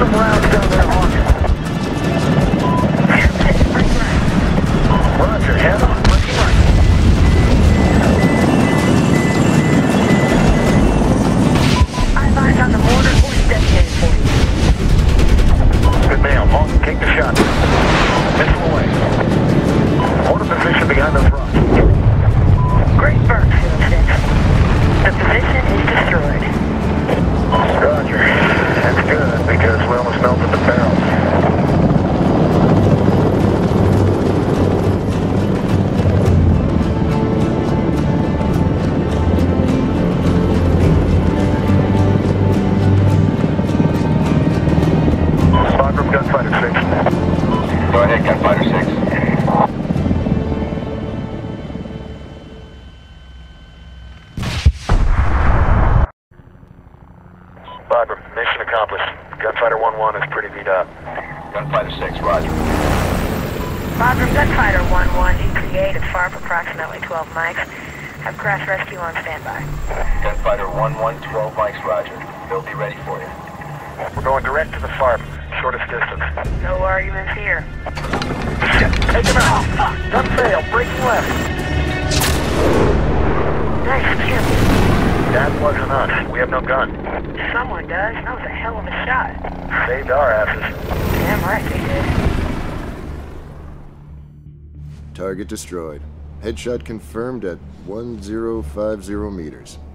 some rounds down there, Hawk. Roger, head on, looking right. I've eyes on the mortar, force dedicated for you. Good man, Hawk, take the shot. Missile away. Mortar position behind those rocks. Great burn, Fiddlesticks. The position is destroyed. Roger. That's good, because we almost melted the barrels. Spot from Gunfighter 6. Go ahead, Gunfighter 6. Viper, mission accomplished. Gunfighter 1-1 is pretty beat up. Gunfighter 6, roger. Viper, Gunfighter 1-1, ETA is far for approximately 12 mics. Have crash rescue on standby. Gunfighter 1-1, 12 mics, roger. They'll be ready for you. We're going direct to the farm, shortest distance. No arguments here. Shit, take him out! Gun fail, breaking left. Nice kill. That wasn't us. We have no gun. Someone does. That was a hell of a shot. Saved our asses. Damn right they did. Target destroyed. Headshot confirmed at 1050 meters.